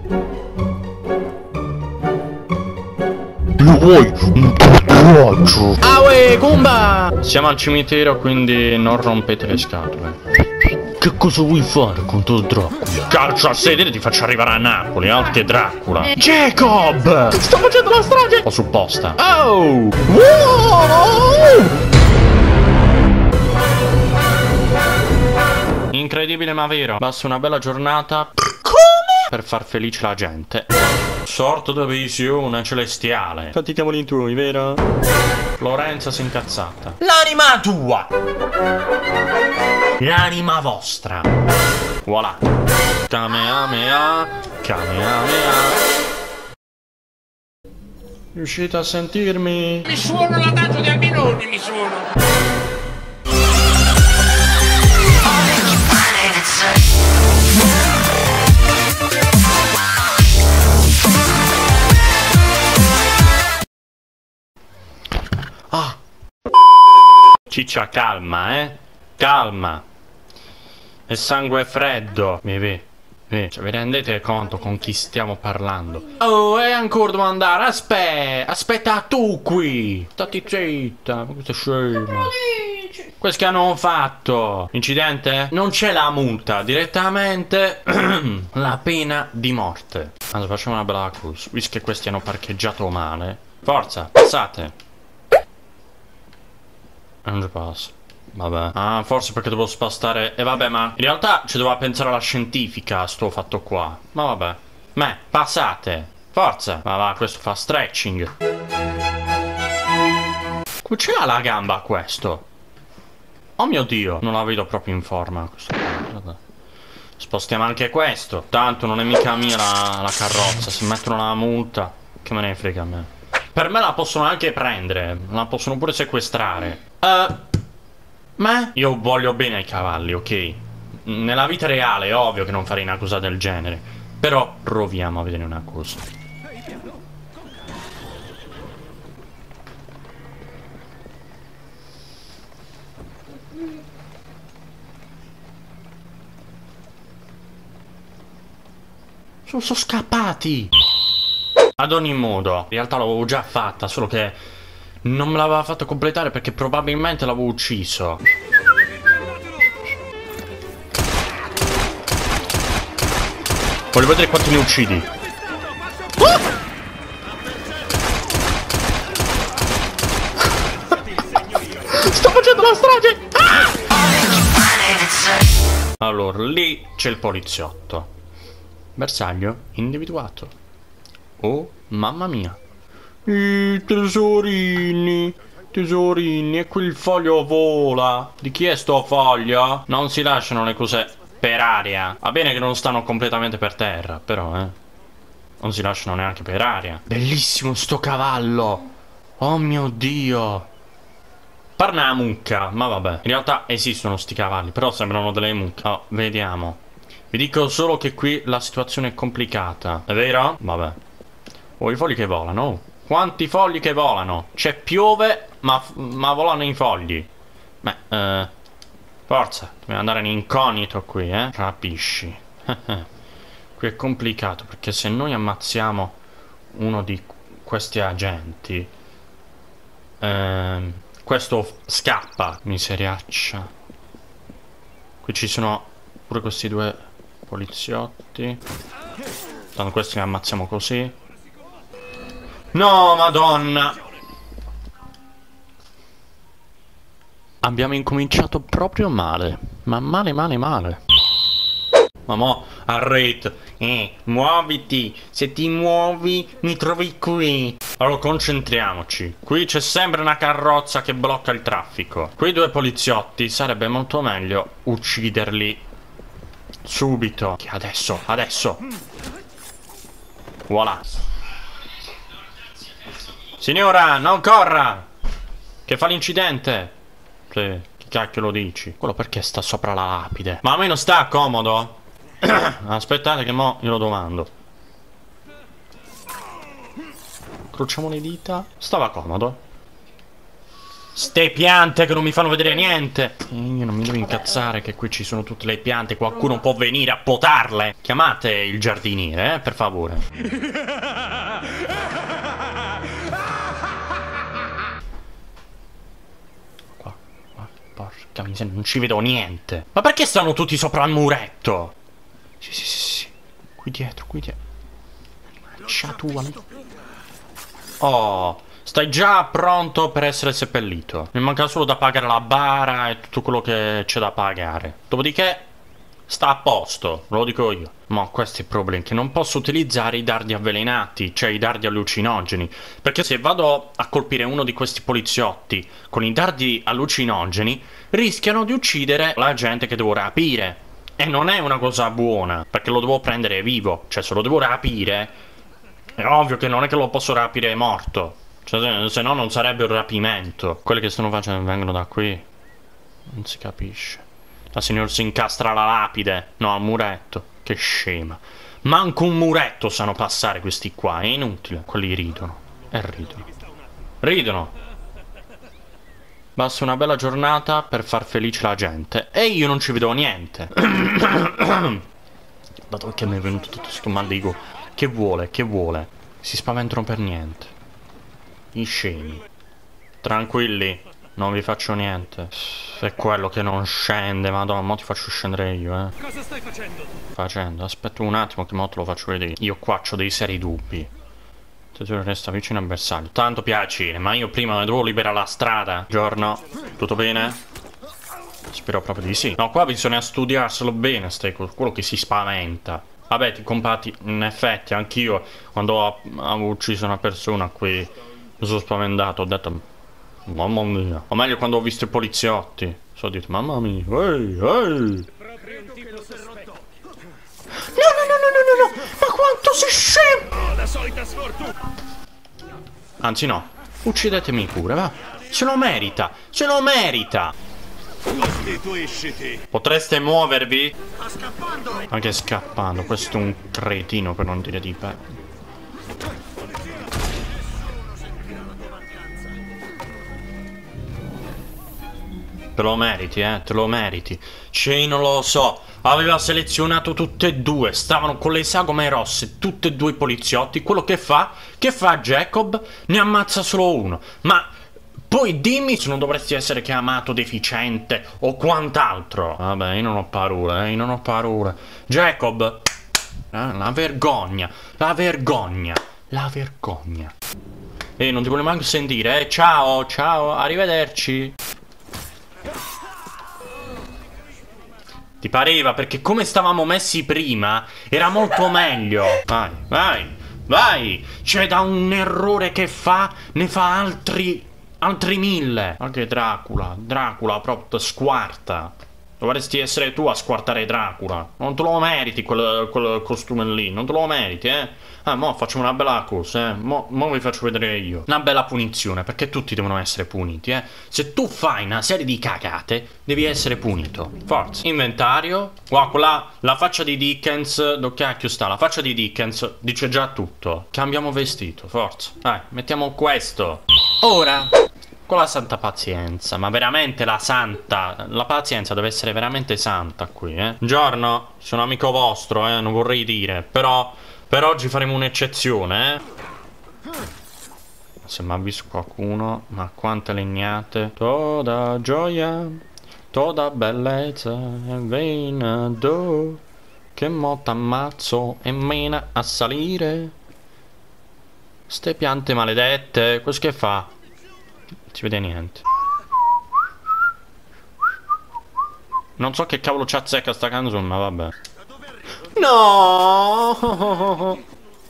Lo vuoi un tatuaggio? Ah uè, Kumba! Siamo al cimitero, quindi non rompete le scatole. Che cosa vuoi fare contro Dracula? Calcio a sedere, ti faccio arrivare a Napoli, altro che Dracula. Jacob! Sto facendo la strage! Ho supposta. Oh! Wow! Incredibile ma vero. Basta una bella giornata. Come? Per far felice la gente. Sorto da visione celestiale. Fatichiamoli in tui, vero? Lorenza si è incazzata. L'anima tua! L'anima vostra! Voilà! Kamehameha! Kamehameha! Riuscite a sentirmi? Mi suono l'adagio di Albinoni, mi suono. Ah! Ciccia, calma, calma! È sangue freddo! Cioè, vi rendete conto con chi stiamo parlando? Oh, e ancora devo andare! Aspetta tu qui! Stati zitta! Ma questo è scemo! Questo che hanno fatto? Incidente? Non c'è la multa, direttamente la pena di morte. Allora facciamo una bella cruz, visto che questi hanno parcheggiato male. Forza, passate! Non ci passa. Vabbè. Ah, forse perché devo spostare. E vabbè, ma in realtà ci doveva pensare alla scientifica sto fatto qua. Ma vabbè. Passate. Forza. Va, questo fa stretching. Come ce l'ha la gamba questo? Oh mio Dio. Non la vedo proprio in forma. Vabbè. Spostiamo anche questo. Tanto non è mica mia la carrozza. Se mettono la multa, che me ne frega a me. Per me la possono anche prendere. La possono pure sequestrare. Ma io voglio bene ai cavalli, ok? Nella vita reale è ovvio che non farei una cosa del genere. Però proviamo a vedere una cosa. Sono scappati. Ad ogni modo, in realtà l'avevo già fatta, solo che non me l'aveva fatto completare perché probabilmente l'avevo ucciso. Voglio vedere quanti ne uccidi. Sto facendo la strage! Allora, lì c'è il poliziotto. Bersaglio individuato. Oh, mamma mia. Tesorini, e qui il foglio vola. Di chi è sto foglio? Non si lasciano le cose per aria. Va bene che non stanno completamente per terra, però, non si lasciano neanche per aria. Bellissimo sto cavallo. Oh mio Dio. Parla una mucca, ma vabbè. In realtà esistono sti cavalli, però sembrano delle mucche. Oh, vediamo. Vi dico solo che qui la situazione è complicata. È vero? Vabbè. Oh, i fogli che volano. Quanti fogli che volano. C'è piove, ma volano i fogli. Beh, forza. Dobbiamo andare in incognito qui, Capisci. Qui è complicato, perché se noi ammazziamo uno di questi agenti, questo scappa, miseriaccia. Qui ci sono pure questi due poliziotti. Tanto questi li ammazziamo così. No, madonna! Abbiamo incominciato proprio male. Ma male. Ma mo, arrête. Muoviti. Se ti muovi, mi trovi qui. Allora, concentriamoci. Qui c'è sempre una carrozza che blocca il traffico. Quei due poliziotti sarebbe molto meglio ucciderli subito. Adesso. Voilà. Signora, non corra! Che fa l'incidente? Sì, che cacchio lo dici? Quello perché sta sopra la lapide? Ma a me non sta comodo? Aspettate che mo glielo domando. Incrociamo le dita. Stava comodo. Ste piante che non mi fanno vedere niente. Io non mi devo incazzare che qui ci sono tutte le piante. Qualcuno può venire a potarle. Chiamate il giardiniere, per favore. Qua, porca miseria, non ci vedo niente. Ma perché stanno tutti sopra il muretto? Sì. Qui dietro. Mannaggia tua. Oh, stai già pronto per essere seppellito. Mi manca solo da pagare la bara e tutto quello che c'è da pagare. Dopodiché sta a posto, ve lo dico io. Ma questo è il problema, che non posso utilizzare i dardi avvelenati, cioè i dardi allucinogeni. Perché se vado a colpire uno di questi poliziotti con i dardi allucinogeni, rischiano di uccidere la gente che devo rapire. E non è una cosa buona, perché lo devo prendere vivo. Cioè, se lo devo rapire, è ovvio che non è che lo posso rapire morto. Cioè, se no non sarebbe un rapimento. Quelli che stanno facendo vengono da qui. Non si capisce. La signora si incastra alla lapide. No, al muretto. Che scema. Manco un muretto sanno passare questi qua. È inutile. Quelli ridono. E ridono. Basta una bella giornata per far felice la gente. E io non ci vedo niente. Dato che mi è venuto tutto sto mal di gola. Che vuole? Si spaventano per niente. I scemi. Tranquilli, non vi faccio niente. È quello che non scende, madonna, mo ti faccio scendere io, Cosa stai facendo? Aspetta un attimo che mo te lo faccio vedere. Io qua c'ho dei seri dubbi. Se tu resta vicino al bersaglio. Tanto piacere, ma io prima devo liberare la strada. Giorno, tutto bene? Spero proprio di sì. No, qua bisogna studiarselo bene, quello che si spaventa. Vabbè, ti compati, in effetti, anch'io quando ho ucciso una persona qui mi sono spaventato, ho detto mamma mia. O meglio quando ho visto i poliziotti, ho detto mamma mia, ehi. No, Ma quanto sei scemo! la solita sfortuna. Anzi no, uccidetemi pure, va. Se lo merita. Costituisciti. Potreste muovervi? Sta scappando. Anche scappando, questo è un cretino per non dire di più. Te lo meriti, te lo meriti. Shane non lo so, aveva selezionato tutte e due, stavano con le sagome rosse, tutte e due i poliziotti. Quello che fa Jacob? Ne ammazza solo uno. Ma poi dimmi se non dovresti essere chiamato deficiente o quant'altro. Vabbè, io non ho paura, Jacob, la vergogna. Non ti voglio manco sentire, Ciao, arrivederci. Ti pareva? Perché come stavamo messi prima era molto meglio. Vai. C'è da un errore che fa, ne fa altri 1000. Anche Dracula proprio squarta. Dovresti essere tu a squartare Dracula. Non te lo meriti quel costume lì. Non te lo meriti, mo facciamo una bella cosa, Mo vi faccio vedere io. Una bella punizione, perché tutti devono essere puniti, Se tu fai una serie di cagate, devi essere punito. Forza. Inventario. Guarda, quella, la faccia di Dickens. Dove cacchio sta? La faccia di Dickens dice già tutto. Cambiamo vestito, forza. Dai, mettiamo questo. Ora, con la santa pazienza, ma veramente la pazienza deve essere veramente santa qui, Giorno, sono amico vostro, non vorrei dire, però per oggi faremo un'eccezione, Se mi ha visto qualcuno, ma quante legnate. Toda gioia, toda bellezza, e venado, che mo t'ammazzo e mena a salire. Ste piante maledette, questo che fa? Non si vede niente. Non so che cavolo c'azzecca sta canzone, ma vabbè. No!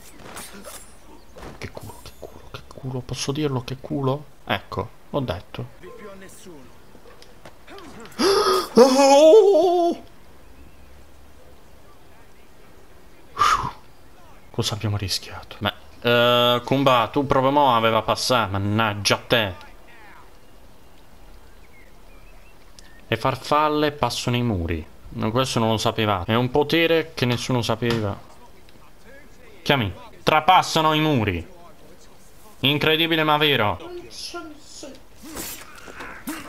Che culo, posso dirlo? Che culo? Ecco, l'ho detto. Oh! Cosa abbiamo rischiato? Beh, Kumba, tu proprio mo aveva passato, mannaggia a te. Le farfalle passano i muri. Questo non lo sapevate. È un potere che nessuno sapeva. Chiami. Trapassano i muri. Incredibile ma vero.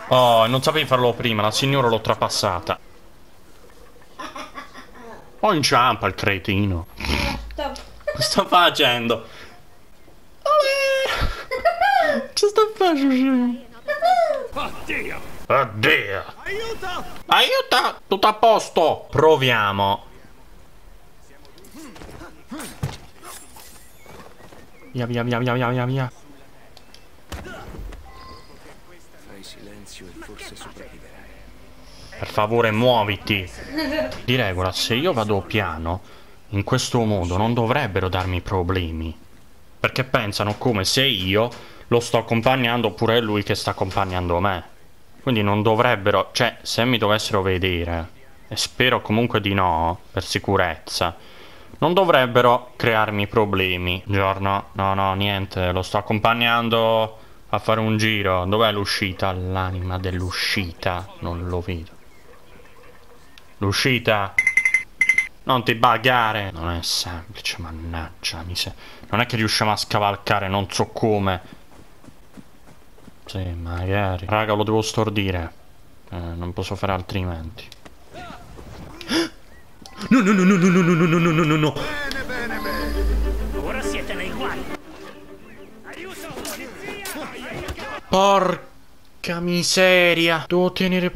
Oh, non sapevi farlo prima, la signora l'ho trapassata. Oh, inciampa il cretino. Che sta facendo? Che sta facendo? Oddio! Oddio! Aiuto! Aiuta! Tutto a posto! Proviamo. Via, via, via, via, via, via, via. Fai silenzio e forse sopravviverai. Per favore, muoviti. Di regola, se io vado piano, in questo modo non dovrebbero darmi problemi. Perché pensano come se io lo sto accompagnando oppure è lui che sta accompagnando me. Quindi non dovrebbero, cioè, se mi dovessero vedere, e spero comunque di no, per sicurezza, non dovrebbero crearmi problemi. Giorno, no, no, niente, lo sto accompagnando a fare un giro. Dov'è l'uscita? L'anima dell'uscita, non lo vedo. L'uscita? Non ti buggare. Non è semplice, mannaggia miseria. Non è che riusciamo a scavalcare, non so come. Sì, magari. Raga, lo devo stordire. Non posso fare altrimenti. No, no, no, no, no, no, no, no, no, no, no, no. Bene, bene, bene. Ora siete nei guai. Aiuto, polizia! Porca miseria. Devo tenere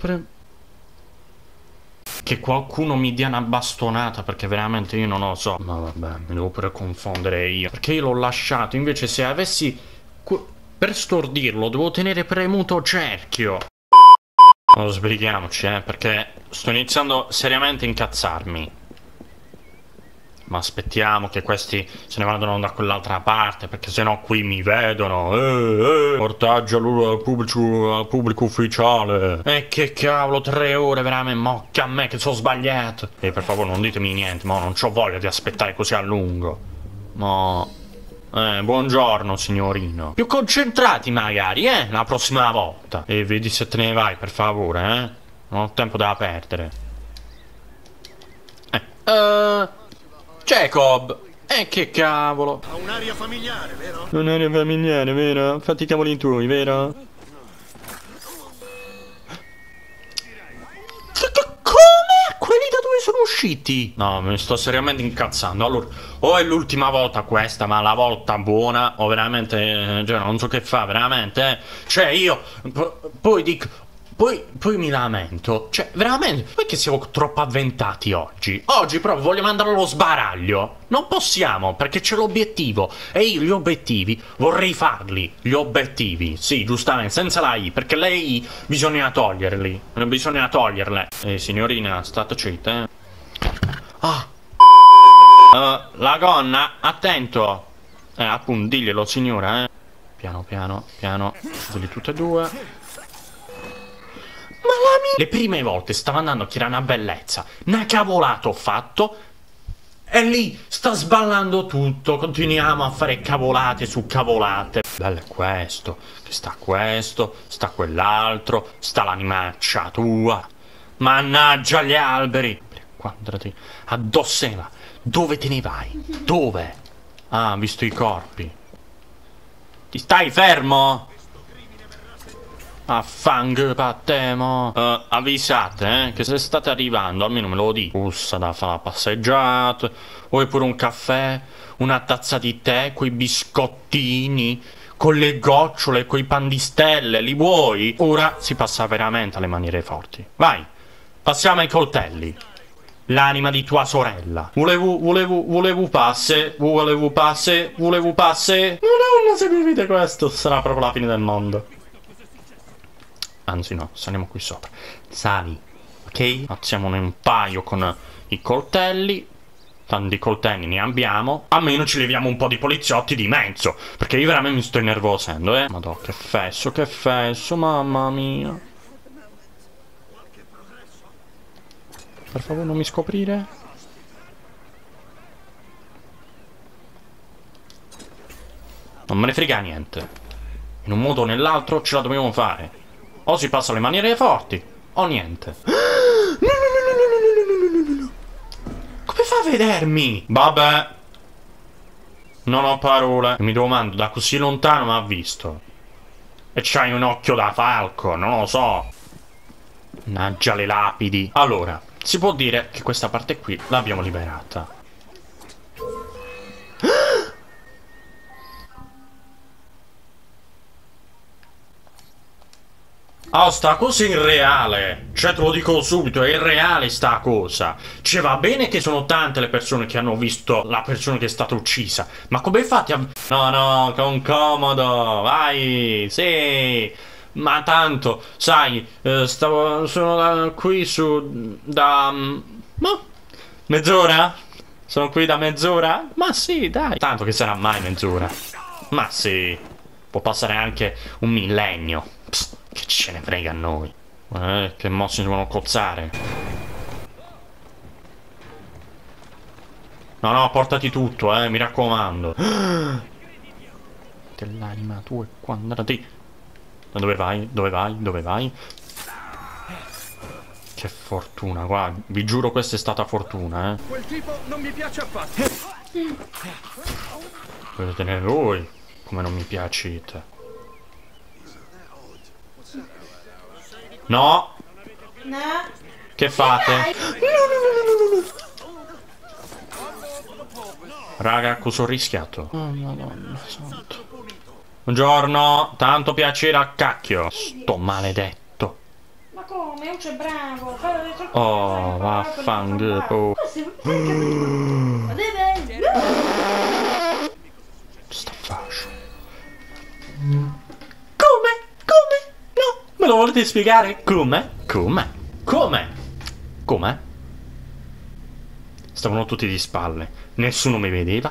che qualcuno mi dia una bastonata, perché veramente io non lo so. Ma vabbè, mi devo pure confondere io. Perché io l'ho lasciato. Invece se avessi... per stordirlo devo tenere premuto cerchio. Non sbrighiamoci, perché sto iniziando seriamente a incazzarmi. Ma aspettiamo che questi se ne vadano da quell'altra parte, perché sennò qui mi vedono. Portaggio al pubblico ufficiale. E che cavolo, 3 ore veramente, mocca a me che sono sbagliato. E per favore non ditemi niente, ma non c'ho voglia di aspettare così a lungo. Ma... buongiorno signorino. Più concentrati magari, la prossima volta. E vedi se te ne vai, per favore, Non ho tempo da perdere. Jacob! Che cavolo? Ha un'aria familiare, vero? Un'aria familiare, vero? Fatti i cavoli tuoi, vero? Come? Quelli da dove sono usciti? No, mi sto seriamente incazzando. Allora, o è l'ultima volta questa, ma la volta buona, o veramente, cioè, non so che fa, veramente, Cioè, io, poi dico... Poi mi lamento. Cioè, veramente, perché siamo troppo avventati oggi? Oggi proprio vogliamo andare allo sbaraglio. Non possiamo, perché c'è l'obiettivo. E io gli obiettivi vorrei farli. Gli obiettivi, sì, giustamente, senza la I, perché le I bisogna toglierli. Bisogna toglierle. Signorina, state zitta, la gonna, attento. Appunto, diglielo, signora, Piano, piano, piano. Dilli tutte e due. Le prime volte stava andando che era una bellezza. Una cavolata ho fatto. E lì sta sballando tutto. Continuiamo a fare cavolate su cavolate. Bello è questo. Che sta questo. Sta quell'altro. Sta l'animaccia tua. Mannaggia gli alberi. Quadrati. Addossela. Dove te ne vai? Dove? Ah, visto i corpi. Ti stai fermo? Affang patemo. Avvisate, che se state arrivando, almeno me lo dite. Ussa da fare la passeggiata. Vuoi pure un caffè? Una tazza di tè? Quei biscottini? Con le gocciole, quei pan di stelle, li vuoi? Ora si passa veramente alle maniere forti. Vai, passiamo ai coltelli. L'anima di tua sorella. Volevo passe. Madonna, se mi vede questo sarà proprio la fine del mondo. Anzi no, saliamo qui sopra. Sali, ok? Facciamone un paio con i coltelli. Tanti coltelli ne abbiamo. Almeno ci leviamo un po' di poliziotti di mezzo, perché io veramente mi sto innervosendo, Madonna, che fesso, mamma mia. Per favore non mi scoprire. Non me ne frega niente. In un modo o nell'altro ce la dobbiamo fare. O si passa alle maniere forti, o niente. No. Come fa a vedermi? Vabbè. Non ho parole. Mi domando, da così lontano mi ha visto. E c'hai un occhio da falco, non lo so. Mannaggia le lapidi. Allora, si può dire che questa parte qui l'abbiamo liberata. Oh, sta cosa è irreale. Cioè, te lo dico subito, è irreale sta cosa. Cioè, va bene che sono tante le persone che hanno visto la persona che è stata uccisa. Ma come fate a... No, no, con comodo. Vai, sì. Ma tanto, sai, sono qui da... mezz'ora? Sono qui da mezz'ora? Ma sì, dai. Tanto che sarà mai mezz'ora. Ma sì. Può passare anche un millennio. Psst. Che ce ne frega a noi. Che mo si devono cozzare. No, no, portati tutto, mi raccomando. Dell'anima tua quadrati. Da dove vai? Dove vai? Dove vai? Che fortuna, guarda. Vi giuro questa è stata fortuna, Quel tipo non mi piace affatto. Potete tenere voi. Come non mi piacete. No! No. Che fate? Raga, cosa ho rischiato? Oh, Madonna santo. Buongiorno, tanto piacere a cacchio. Sto maledetto. Ma come? Non c'è bravo. Oh, vaffanculo. Ma deve. Sta faccia. Come? Come? No, me lo volete spiegare? Come? Come? Come? Come? Stavano tutti di spalle, nessuno mi vedeva.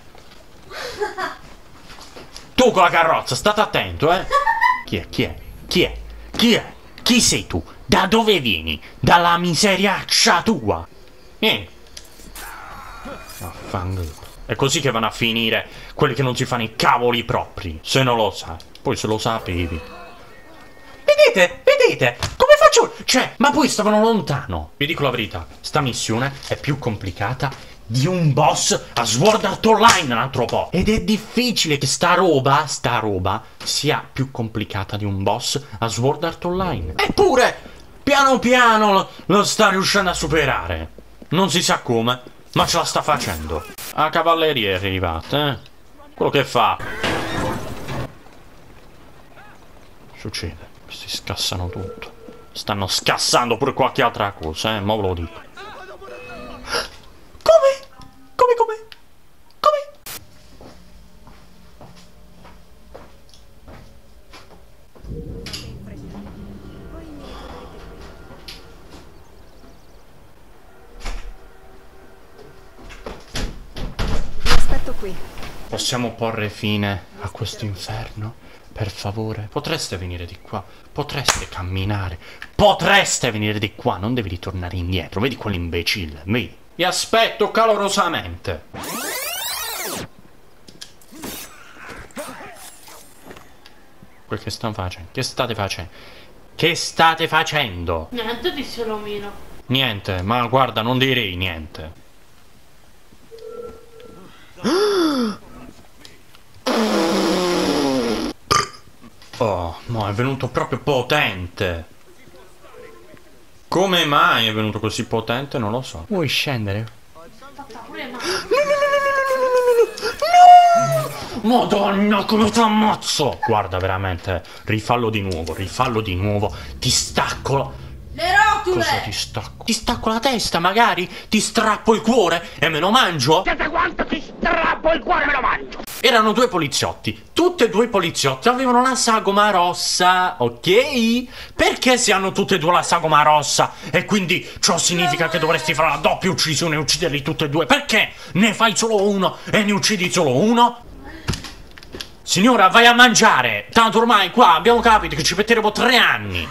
Tu con la carrozza, state attento, Chi è? Chi è? Chi è? Chi è? Chi sei tu? Da dove vieni? Dalla miseriaccia tua? Vaffanculo. È così che vanno a finire quelli che non si fanno i cavoli propri. Se non lo sai, poi se lo sapevi. Vedete? Vedete? Come faccio? Cioè, ma poi stavano lontano. Vi dico la verità, sta missione è più complicata di un boss a Sword Art Online un altro po'. Ed è difficile che sta roba sia più complicata di un boss a Sword Art Online. Eppure, piano piano lo sta riuscendo a superare. Non si sa come, ma ce la sta facendo. La cavalleria è arrivata, Quello che fa. Succede. Si scassano tutto. Stanno scassando pure qualche altra cosa, ma ve lo dico. Come? Come? Mi aspetto qui. Possiamo porre fine a questo inferno? Per favore, potreste venire di qua, potreste camminare, potreste venire di qua, non devi ritornare indietro, vedi quell'imbecille, vedi? Vi aspetto calorosamente. Quel che stanno facendo? Che state facendo? Che state facendo? Niente, disse l'omino. Niente, ma guarda, non direi niente. Oh, no, è venuto proprio potente. Come mai è venuto così potente? Non lo so. Vuoi scendere? No! Madonna, come ti ammazzo! Guarda, veramente, rifallo di nuovo. Ti stacco. Le rotule! Cosa ti stacco? Ti stacco la testa, magari? Ti strappo il cuore e me lo mangio? Siete quanto ti strappo il cuore e me lo mangio! Erano due poliziotti. Tutti e due i poliziotti avevano la sagoma rossa, ok? Perché se hanno tutti e due la sagoma rossa e quindi ciò significa che dovresti fare la doppia uccisione e ucciderli tutti e due? Perché ne fai solo uno e ne uccidi solo uno? Signora, vai a mangiare! Tanto ormai qua abbiamo capito che ci metteremo 3 anni!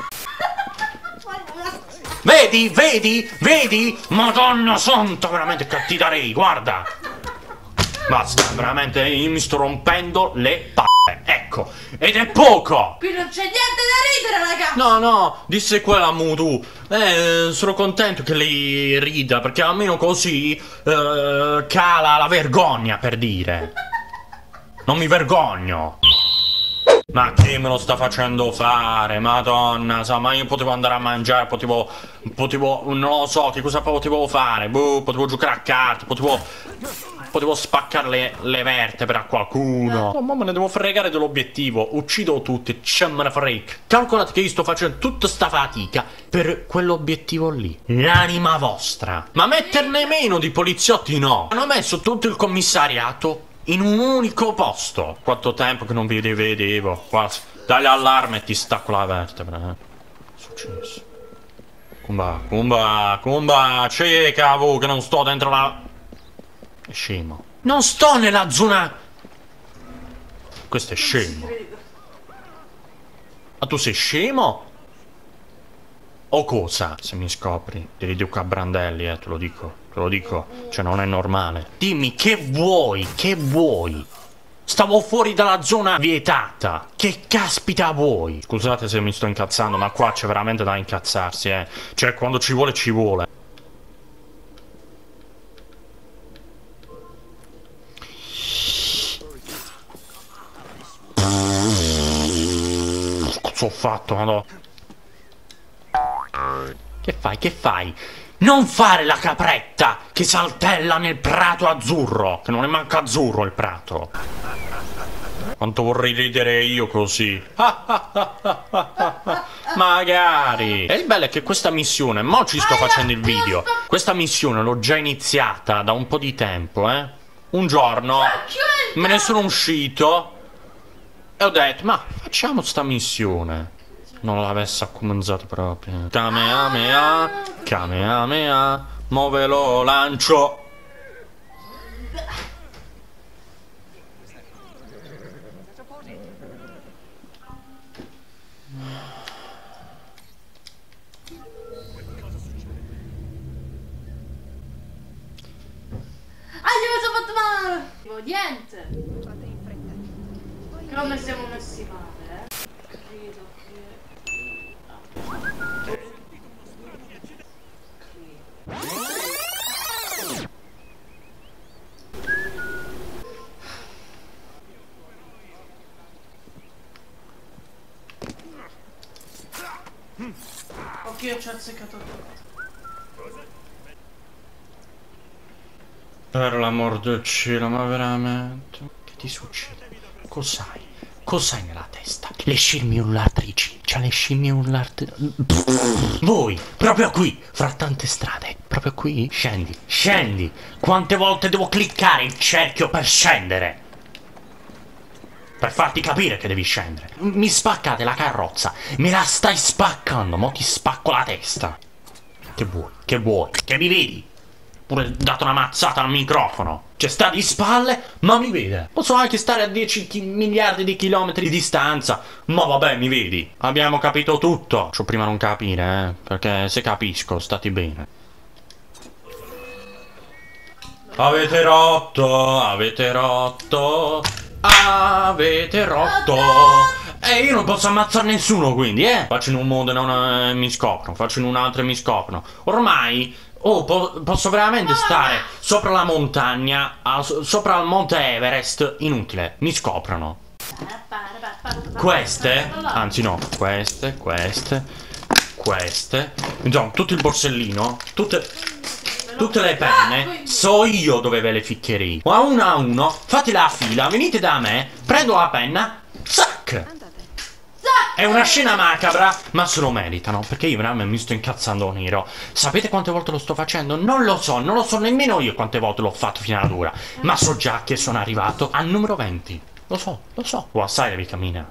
Vedi? Vedi? Vedi? Madonna santa, veramente che ti darei, guarda! Basta, veramente mi sto rompendo le palle, ecco, ed è poco! Qui non c'è niente da ridere, raga! No, disse quella Mutu. Sono contento che lei rida, perché almeno così cala la vergogna, per dire. Non mi vergogno. Ma chi me lo sta facendo fare? Madonna, sa, ma io potevo andare a mangiare, potevo, non lo so, che cosa potevo fare? Boh, potevo giocare a carte, potevo spaccare le vertebre a qualcuno. No, ma me ne devo fregare dell'obiettivo. Uccido tutti, ce me ne frega. Calcolate che io sto facendo tutta sta fatica per quell'obiettivo lì. L'anima vostra. Ma metterne meno di poliziotti no. Hanno messo tutto il commissariato in un unico posto. Quanto tempo che non vi vedevo. Quasi. Dai l'allarme e ti stacco la vertebra, eh. Successo. Kumba, cieca, che non sto dentro la... È scemo. Non sto nella zona... Questo è scemo. Ma tu sei scemo? O cosa? Se mi scopri, ti riduco a brandelli, te lo dico. Te lo dico. Cioè, non è normale. Dimmi, che vuoi? Che vuoi? Stavo fuori dalla zona vietata. Che caspita vuoi? Scusate se mi sto incazzando, ma qua c'è veramente da incazzarsi, eh. Cioè, quando ci vuole, ci vuole. Ho fatto, madonna. Che fai? Che fai? Non fare la capretta che saltella nel prato azzurro, che non è manco azzurro il prato. Quanto vorrei ridere io così. Magari. E il bello è che questa missione, mo ci sto facendo il video, questa missione l'ho già iniziata da un po' di tempo, eh. Un giorno me ne sono uscito e ho detto, ma facciamo sta missione. Non l'avesse accomanzato proprio. Kamehameha, mo ve lo lancio. Ah, gli ho fatto male! Niente! Come siamo messi male, Credo che... Occhio, ci ha azzeccato tutto. Per l'amor del cielo, ma veramente? Che ti succede? Cos'hai? Cos'hai nella testa? Le scimmie urlatrici. C'ha le scimmie urlatrici. Voi, proprio qui, fra tante strade. Proprio qui? Scendi, scendi. Quante volte devo cliccare il cerchio per scendere? Per farti capire che devi scendere. Mi spaccate la carrozza. Me la stai spaccando. Mo ti spacco la testa. Che vuoi? Che vuoi? Che mi vedi? Pure dato una mazzata al microfono. Cioè, sta di spalle, ma mi vede. Posso anche stare a 10 miliardi di chilometri di distanza. Ma vabbè, mi vedi. Abbiamo capito tutto. C'ho prima non capire, perché se capisco, stati bene. Avete rotto, avete rotto, avete rotto. E io non posso ammazzare nessuno, quindi, Faccio in un mondo e non mi scoprono. Faccio in un altro e mi scoprono. Ormai... Oh, posso veramente stare sopra la montagna, sopra il monte Everest, inutile, mi scoprono. Queste, anzi no, queste, insomma, tutto il borsellino, tutte le penne, so io dove ve le ficcherei. A uno, fate la fila, venite da me, prendo la penna, zac! È una scena macabra, ma se lo meritano, perché io veramente mi sto incazzando nero. Sapete quante volte lo sto facendo? Non lo so nemmeno io quante volte l'ho fatto fino ad ora. Ma so già che sono arrivato al numero 20. Lo so. Oh, assai devi camminare.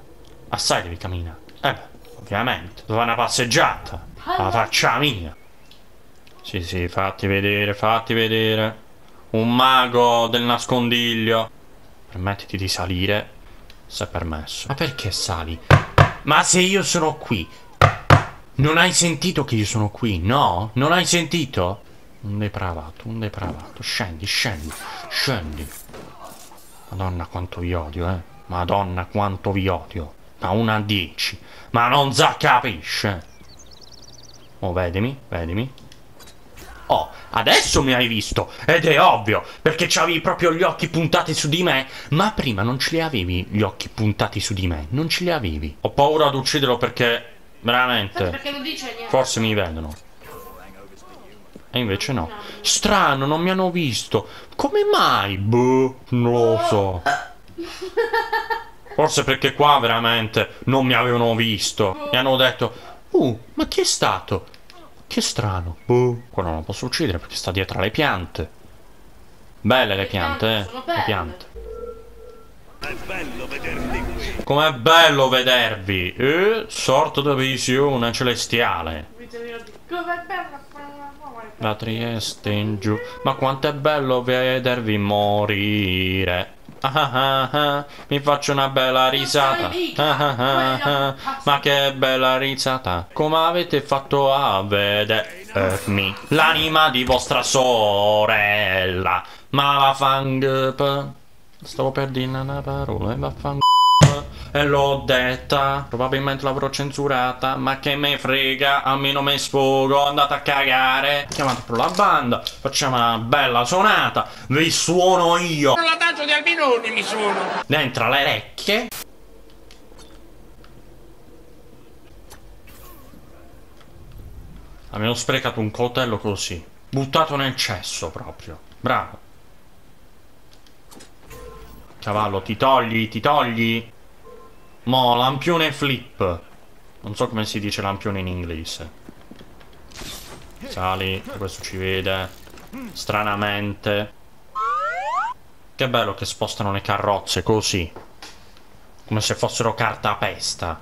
Ovviamente. Dove una passeggiata. La faccia mia. Sì, fatti vedere. Un mago del nascondiglio. Permettiti di salire. Se è permesso. Ma perché sali? Ma se io sono qui, non hai sentito che io sono qui, no? Non hai sentito? Un depravato. Scendi. Madonna quanto vi odio, Madonna quanto vi odio. Da 1 a 10. Ma non si capisce. Oh, vedimi. Oh, adesso mi hai visto, ed è ovvio, perché c'avevi proprio gli occhi puntati su di me, ma prima non ce li avevi gli occhi puntati su di me, non ce li avevi. Ho paura di ucciderlo perché, veramente, Perché non dice niente. forse mi vedono. E invece no. Strano, non mi hanno visto. Come mai? Boh, non lo so. Forse perché qua veramente non mi avevano visto. Mi hanno detto, ma chi è stato? Che strano. Quello non lo posso uccidere perché sta dietro alle piante. Belle le piante, sono le belle. piante. Com'è bello vedervi. Sorta di visione celestiale. Com'è bello fare l'amore. La Trieste in giù. Ma quanto è bello vedervi morire. Mi faccio una bella risata. Ma che bella risata. Come avete fatto a vedermi l'anima di vostra sorella. Ma vaffanculo. Stavo per dire una parola e vaffanculo. E l'ho detta, probabilmente l'avrò censurata, ma che me frega, a me non me sfogo, andate a cagare. Chiamate per la banda, facciamo una bella suonata, vi suono io. L'adagio di Albinoni mi suono. Dentro le orecchie. Abbiamo sprecato un coltello così, buttato nel cesso proprio, bravo. Cavallo, ti togli, ti togli. Mo, lampione flip. Non so come si dice lampione in inglese. Sali, questo ci vede. Stranamente. Che bello che spostano le carrozze così. Come se fossero cartapesta.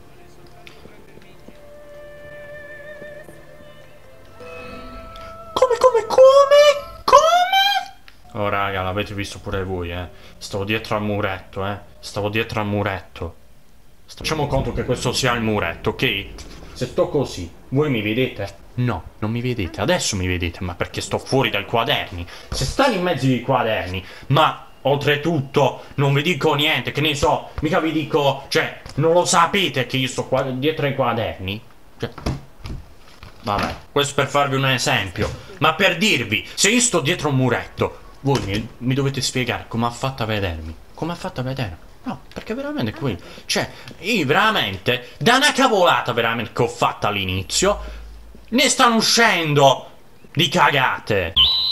Come? Oh raga, l'avete visto pure voi, Stavo dietro al muretto, Stavo dietro al muretto. Facciamo conto che questo sia il muretto, ok? Se sto così, voi mi vedete? No, non mi vedete. Adesso mi vedete, ma perché sto fuori dai quaderni. Se stai in mezzo ai quaderni, ma oltretutto non vi dico niente, che ne so, mica vi dico, cioè, non lo sapete che io sto qua dietro ai quaderni? Cioè, vabbè, questo per farvi un esempio. Ma per dirvi, se io sto dietro un muretto, voi mi dovete spiegare come ha fatto a vedermi. Come ha fatto a vedermi? No, perché veramente qui, cioè, io veramente, da una cavolata veramente che ho fatto all'inizio, ne stanno uscendo di cagate.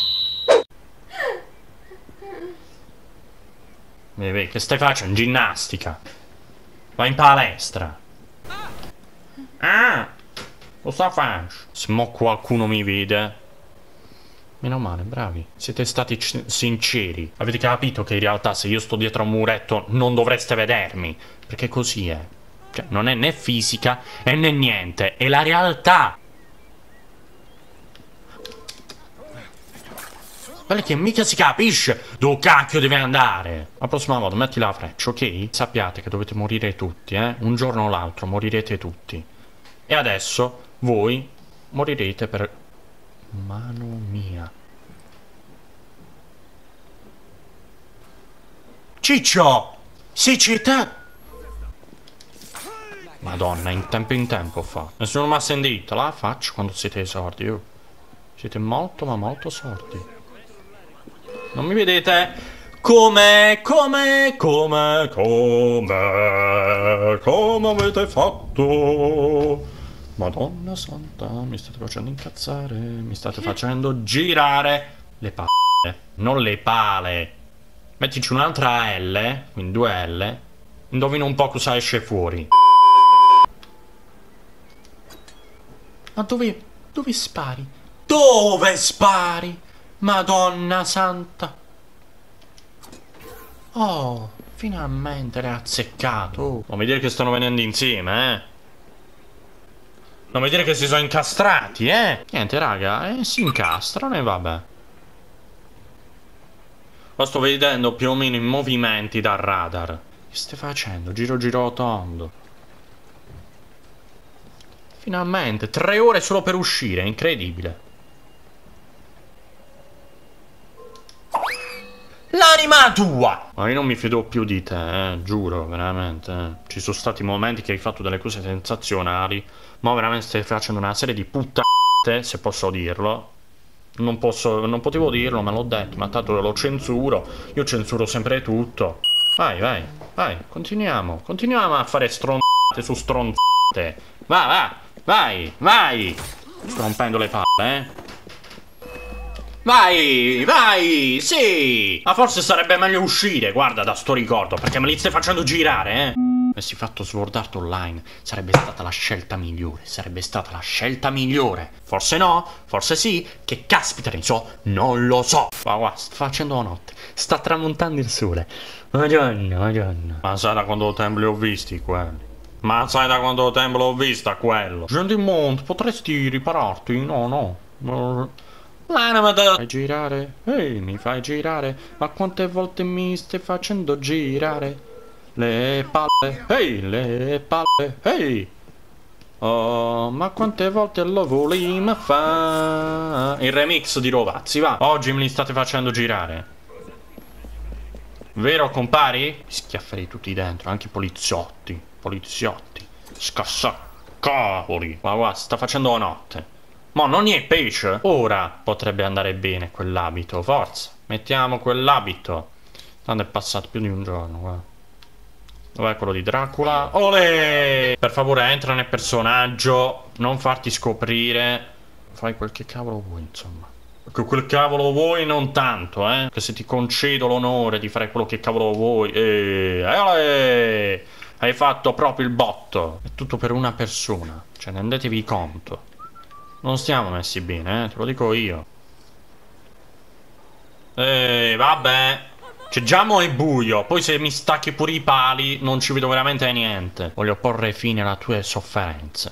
Vedi, che stai facendo? Ginnastica. Vai in palestra. Lo sta facendo. Se mo qualcuno mi vede. Meno male, bravi. Siete stati sinceri. Avete capito che in realtà se io sto dietro a un muretto non dovreste vedermi. Perché così è. Cioè, non è né fisica e né niente. È la realtà. Guarda che mica si capisce dove cacchio deve andare. La prossima volta metti la freccia, ok? Sappiate che dovete morire tutti, Un giorno o l'altro morirete tutti. E adesso voi morirete per mano mia. Ciccio! Sei citato! Madonna, in tempo fa. Nessuno mi ha sentito, la faccio quando siete sordi, Siete molto ma molto sordi. Non mi vedete? Come avete fatto? Madonna santa, mi state facendo incazzare. Mi state facendo girare le palle. Non le pale. Mettici un'altra L, quindi 2 L. Indovina un po' cosa esce fuori. Ma dove spari? Dove spari? Madonna santa. Oh, finalmente l'hai azzeccato. Non mi dire che stanno venendo insieme, Non mi dire che si sono incastrati, Niente, raga, si incastrano e vabbè. Lo sto vedendo più o meno in movimenti dal radar. Che stai facendo? Giro tondo. Finalmente, 3 ore solo per uscire, è incredibile. L'anima tua! Ma io non mi fido più di te, giuro, veramente. Ci sono stati momenti che hai fatto delle cose sensazionali. Ma veramente stai facendo una serie di puttane, se posso dirlo. Non potevo dirlo, me l'ho detto, ma tanto lo censuro. Io censuro sempre tutto. Vai, vai, vai, continuiamo. Continuiamo a fare stronzate su stronzate. Va, va, vai, vai. Sto rompendo le palle, eh. Vai, vai, sì. Ma forse sarebbe meglio uscire, guarda, da sto ricordo, perché me li stai facendo girare, eh. Avessi fatto Sword Art Online, sarebbe stata la scelta migliore, sarebbe stata la scelta migliore. Forse no, forse sì, che caspita ne so, non lo so. Ma sta facendo la notte, sta tramontando il sole. Madonna, madonna. Ma sai da quando tempo li ho visti quelli? Ma sai da quando tempo l'ho vista quello? Gentilmonte, potresti ripararti? No, no. Fai girare? Ehi, mi fai girare? Ma quante volte mi stai facendo girare? Le palle, ehi, le palle, ehi! Oh, ma quante volte lo volevi fa? Il remix di Rovazzi, va! Oggi me li state facendo girare. Vero, compari? Schiafferei tutti dentro, anche i poliziotti. Poliziotti. Scassacavoli. Ma guarda, sta facendo la notte. Ma non è pesce? Ora potrebbe andare bene quell'abito, forza. Mettiamo quell'abito. Tanto è passato più di un giorno, guarda. Dov'è quello di Dracula? Olè! Per favore entra nel personaggio. Non farti scoprire. Fai quel che cavolo vuoi, insomma. Quel cavolo vuoi non tanto, eh. Che se ti concedo l'onore di fare quello che cavolo vuoi. Olè! Hai fatto proprio il botto. È tutto per una persona. Cioè, rendetevi conto. Non stiamo messi bene, te lo dico io. Vabbè. Cioè, già mo è buio. Poi se mi stacchi pure i pali, non ci vedo veramente niente. Voglio porre fine alle tue sofferenze.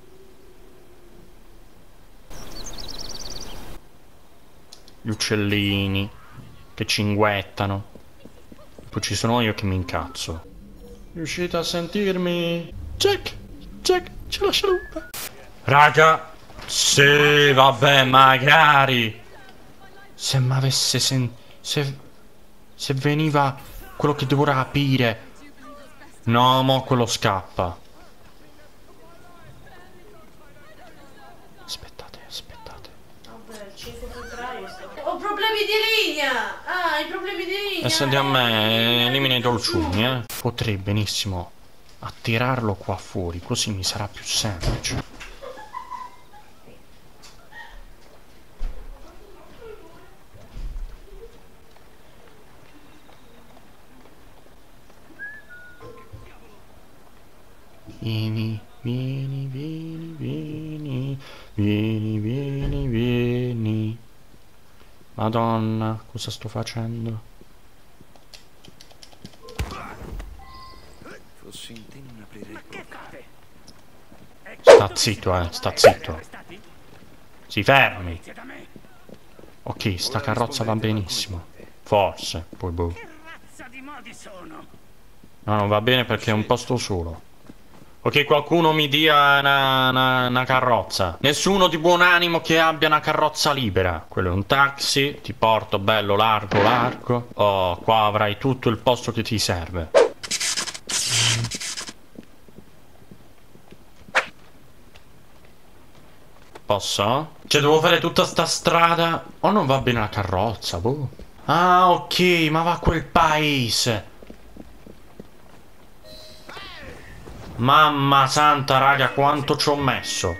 Gli uccellini che cinguettano. Poi ci sono io che mi incazzo. Riuscite a sentirmi? Jack, ce la scialuppa. Raga. Sì, vabbè, magari. Se m'avesse se veniva quello che devo rapire. No, mo quello scappa. Aspettate. Vabbè, il 5 febbraio ho problemi di linea. Ah, i problemi di linea. E senti a me, elimina i dolciumi, eh. Potrei benissimo attirarlo qua fuori, così mi sarà più semplice. Vieni. Madonna, cosa sto facendo? Fossi in te non aprirei bocca. Sta zitto. Si fermi. Ok, sta carrozza va benissimo. Forse, poi boh. No, non va bene perché è un posto solo. Ok, qualcuno mi dia una carrozza. Nessuno di buon animo che abbia una carrozza libera. Quello è un taxi. Ti porto bello largo. Oh, qua avrai tutto il posto che ti serve. Posso? Cioè, devo fare tutta sta strada? O non va bene la carrozza, boh. Ah, ok, ma va a quel paese. Mamma santa, raga, quanto ci ho messo.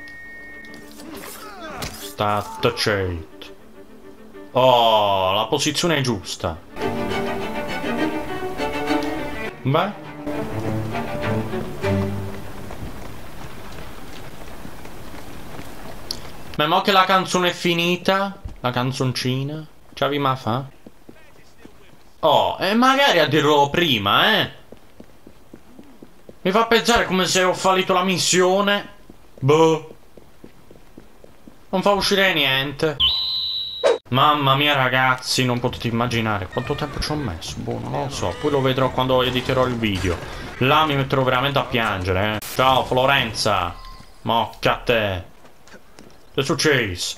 Stat cheat. Oh, la posizione è giusta. Beh. Ma mo che la canzone è finita, la canzoncina, ci avevi ma fa? Oh, e magari a dirlo prima, eh. Mi fa pensare come se ho fallito la missione. Boh. Non fa uscire niente. Mamma mia ragazzi, non potete immaginare quanto tempo ci ho messo. Boh, non lo so. Poi lo vedrò quando editerò il video. Là mi metterò veramente a piangere, eh. Ciao Florenza. Mocca a te. Che è successo?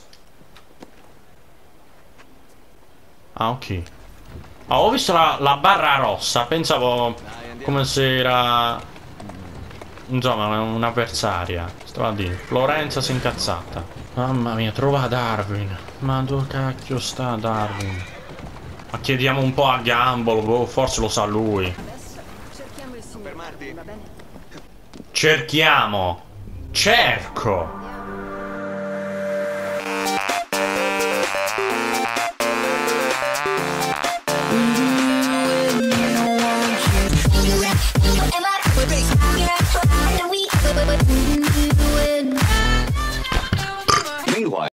Ah, ok. Ah, ho visto la barra rossa. Pensavo come se era insomma, un'avversaria. Stava a dire. Florenza si è incazzata. Mamma mia, trova Darwin. Ma dove cacchio sta Darwin? Ma chiediamo un po' a Gumball, boh, forse lo sa lui. Adesso cerchiamo il signor. Va bene? Cerchiamo. Cerco.